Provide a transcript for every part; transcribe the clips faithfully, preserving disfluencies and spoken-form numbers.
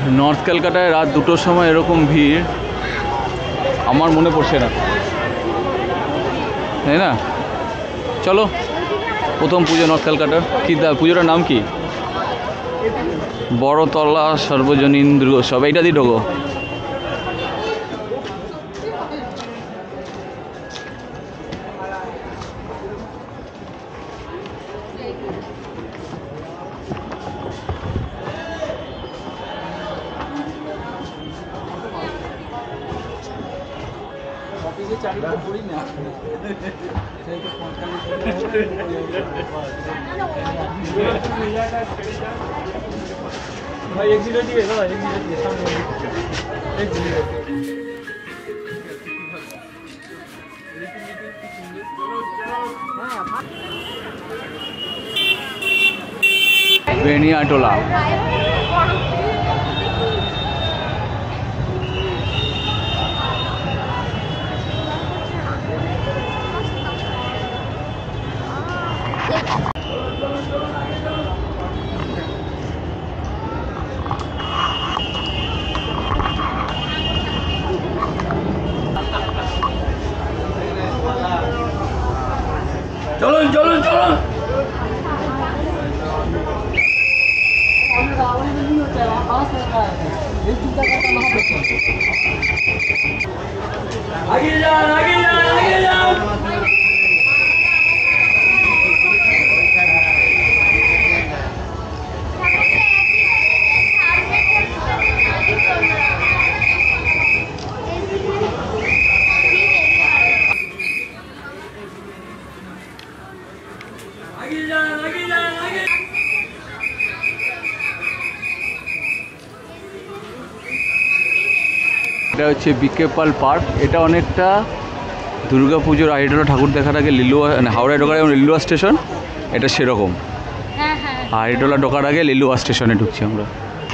North কলকাতায় রাত দুটোর সময় এরকম ভিড় আমার মনে পড়ছে না, তাই না? চলো, প্রথম পুজো নর্থ কলকাতার। কি পুজোটার নাম কি? বড়তলা সর্বজনীন দুর্গোৎসব। এইটা দিয়ে ঢোকো। भाई एक जीरो दिए दादा, एक जीरो दिए सामने एक जीरो। বেনিয়াটোলা। চলুন চলুন চলুন। আগে যান আগে যান আগে যান। এটা হচ্ছে বিকে পাল পার্ক। এটা অনেকটা দুর্গা পুজোর আহিরটোলা ঠাকুর দেখার আগে লিলুয়া, হাওড়ায় ঢোকার আগে লিলুয়া স্টেশন, এটা সেরকম। আহিরটোলা ঢোকার আগে লিলুয়া স্টেশনে ঢুকছি আমরা।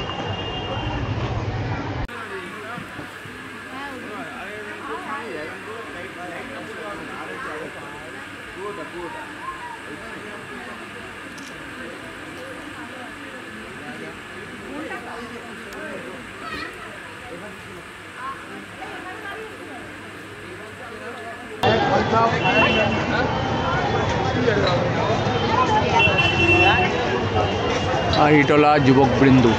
আহিরটোলা যুবক বৃন্দু।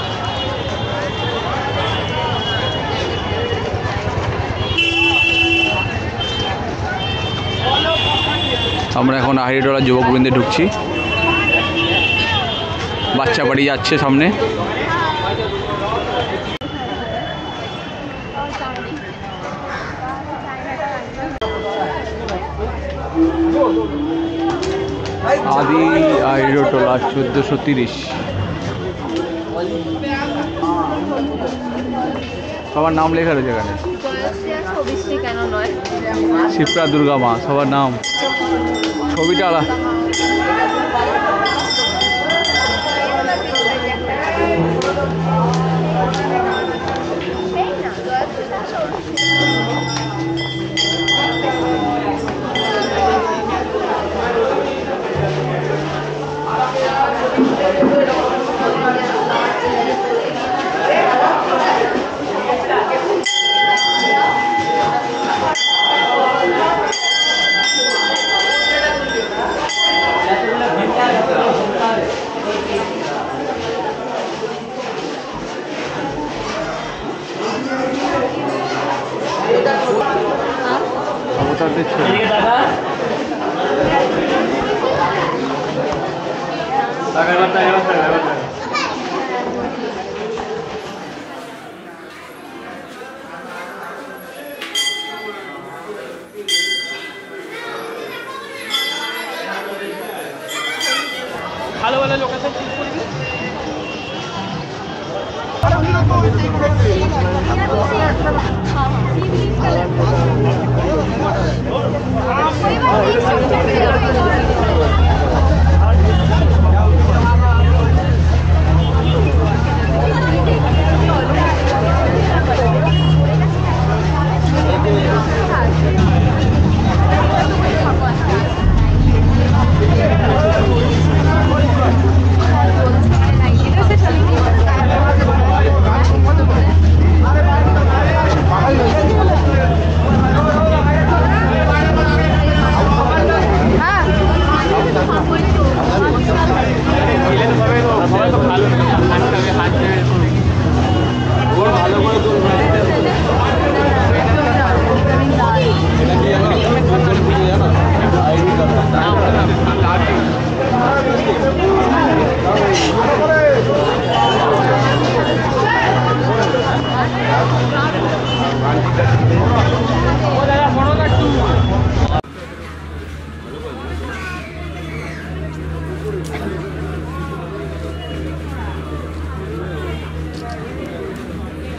আমরা এখন আহিরটোলা যুবক বৃন্দে ঢুকছি। বাচ্চা বাড়ি যাচ্ছে সামনে। আদি আহিরটোলা চোদ্দশো তিরিশ। সবার নাম লেখা রয়েছে এখানে। শিপ্রা দুর্গা মা, সবার নাম। ছবিটা আলা অবতারদের ছবি। ভালো ভালো লোকেশন চুজ করবি।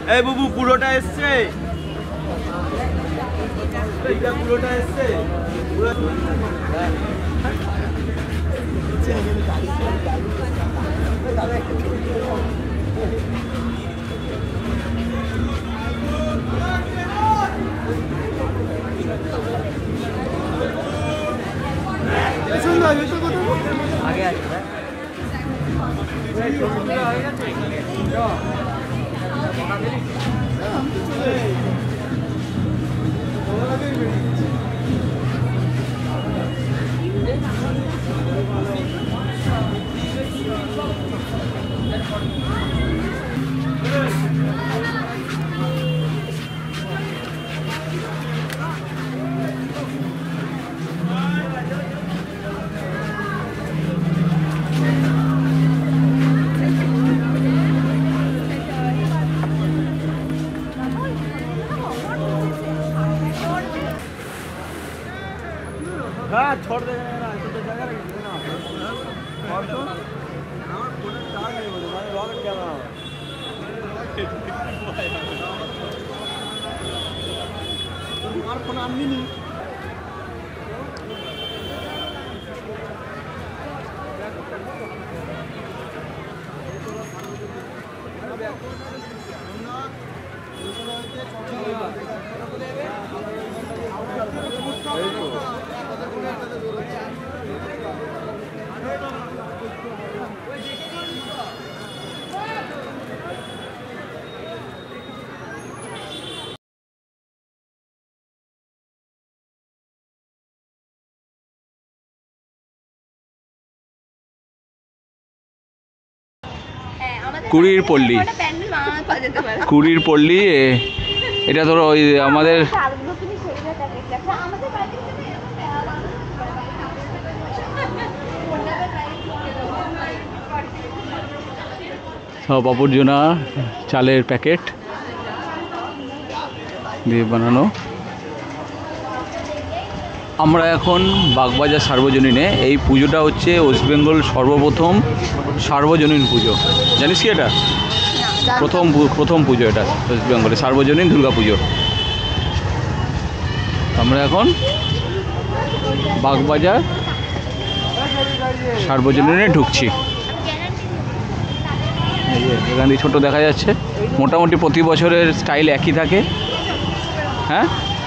এই বাবু পুরোটা এসছে, এইটা পুরোটা এসছে পুরো। আগে আসবে हाँ छोड़ दे ना तो जगह रखी ना और तो हमारा पूरा चार्ज नहीं होता हमारे लॉक क्या रहा हमारा फोन आदमी नहीं কুড়ির পল্লী, কুড়ির পল্লী। এটা ধরো ওই আমাদের সব আবর্জনা চালের প্যাকেট দিয়ে বানানো। আমরা এখন বাগবাজার সার্বজনীনে, এই পুজোটা হচ্ছে ওয়েস্ট বেঙ্গল সর্বপ্রথম সার্বজনীন পুজো, জানিস কি? এটা প্রথম প্রথম পুজো, এটা ওয়েস্ট বেঙ্গলে সার্বজনীন দুর্গা পুজো। আমরা এখন বাগবাজার সার্বজনীনে ঢুকছি। এখান দিয়ে ছোটো দেখা যাচ্ছে, মোটামুটি প্রতি বছরের স্টাইল একই থাকে। হ্যাঁ,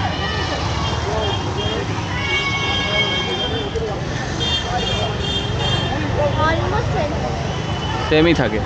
সেমই থাকে।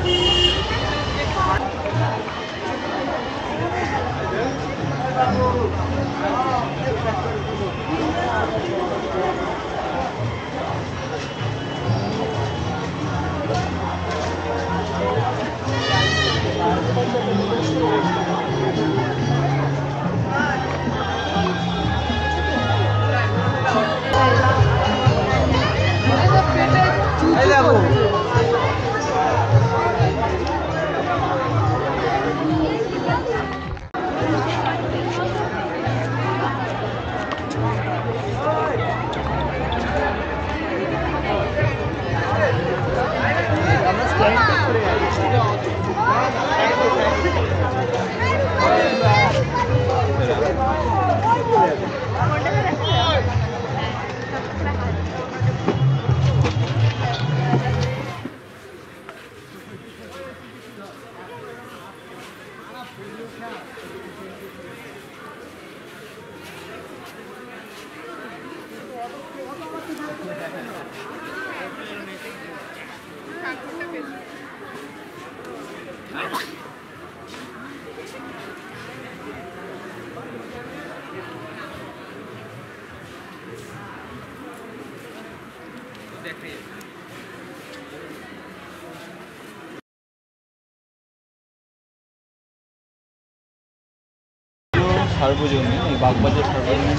সার্বজনীন, এই বাগবাজার সার্বজনীন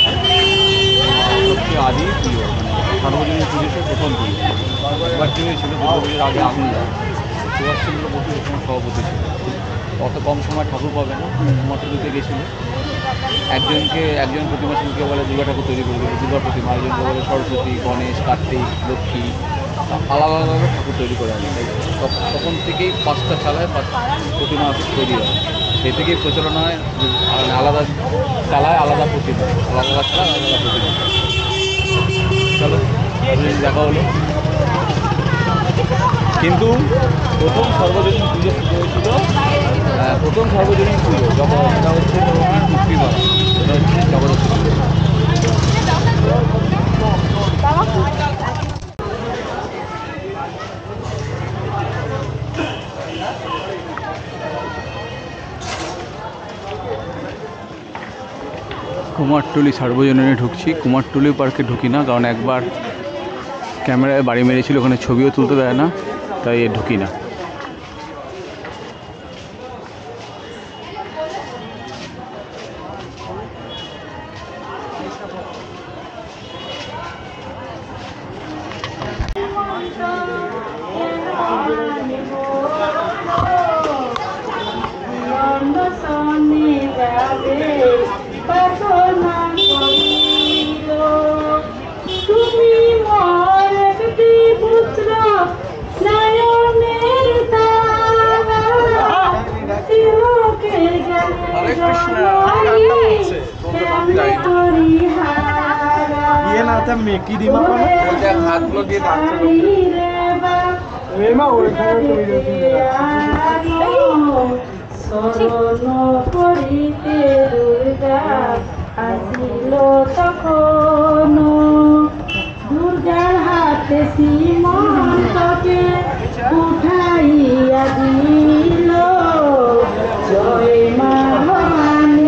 সবচেয়ে আদি পুজো, মানে সার্বজনীন পুজো সে প্রথম পুজো। এবার কী হয়েছিল, দুর্গা পুজোর আগে আগুন যায়, সুভাষচন্দ্র বসু ওখানে সভাপতি ছিল। অত কম সময় ঠাকুর পাবে না, মঠে দিতে গেছিলো। একজনকে একজন প্রতিমা শিল্পীকে বলে দুর্গা ঠাকুর তৈরি করে দেবে, দুর্গা প্রতিমা, একজনকে বলে সরস্বতী, গণেশ, কার্তিক, লক্ষ্মী, আলাদা আলাদা ঠাকুর তৈরি করে আনে। তখন থেকেই পাঁচটা চালায় পাঁচ প্রতিমা তৈরি হয়। সেই থেকেই প্রচলন হয়, আলাদা চালায় আলাদা প্রতিমা, আলাদা আলাদা চালায় আলাদা প্রতিমা। চলো দেখা হলো। কিন্তু প্রথম সর্বজনীন পুজো পুজো হয়েছিল, প্রথম সর্বজনীন পুজো যখন এটা হচ্ছে তোমার মুক্তিপাড়া, এটা হচ্ছে জগদ্ধাত্রী পুজো। কুমারটুলি সার্বজনীনে ঢুকছি। কুমারটুলি পার্কে ঢুকি না, কারণ একবার ক্যামেরায় বাড়ি মেরেছিল, ওখানে ছবিও তুলতে দেয় না, তাই ঢুকি না। মেকি দিমা হাতগুলো দিয়ে তখন দুর্গার হাতে সীমন্তকে উঠাইয়া দিল, জয় মা ভবানী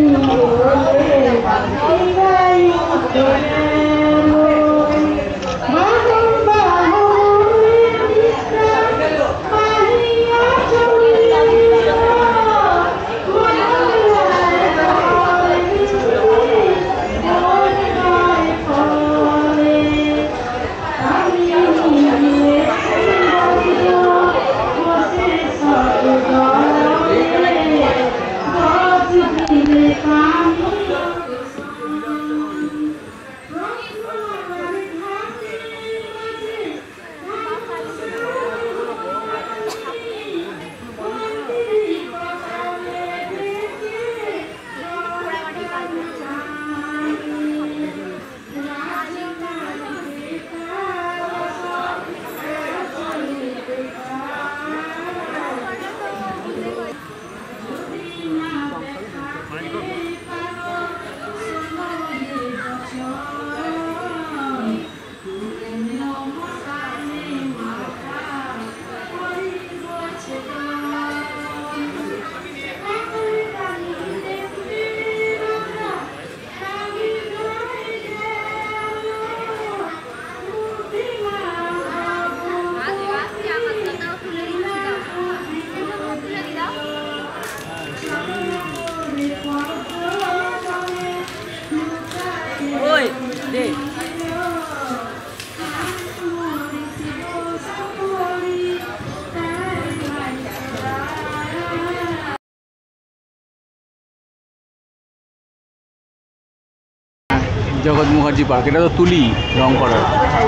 জগৎ মুখার্জি পার্ক। এটা তো তুলি রং করার।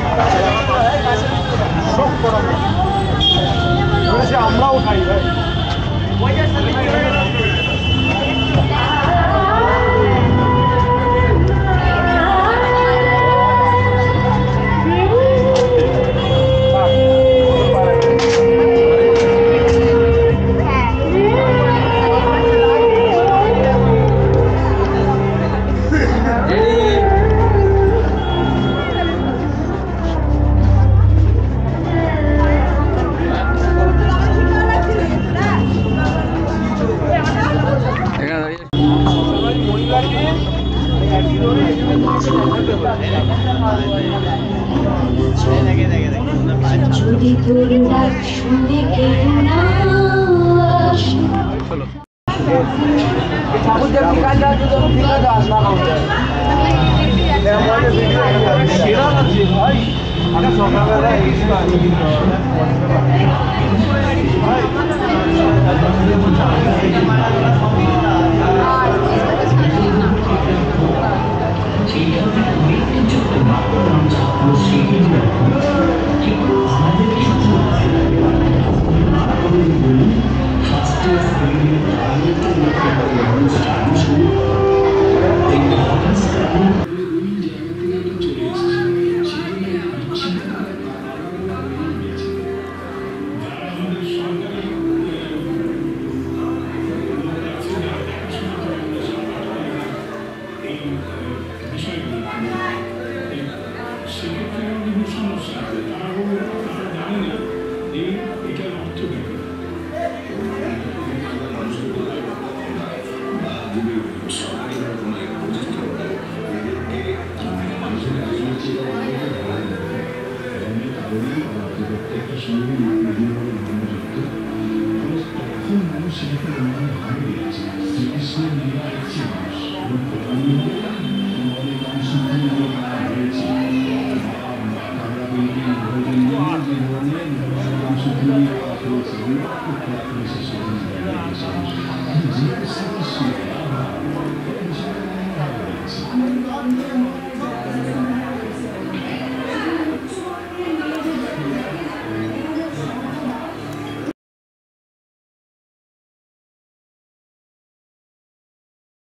আমরাও খাই ভাই। যদি তোর ডাক শুনে কেউ না Justice Thank you.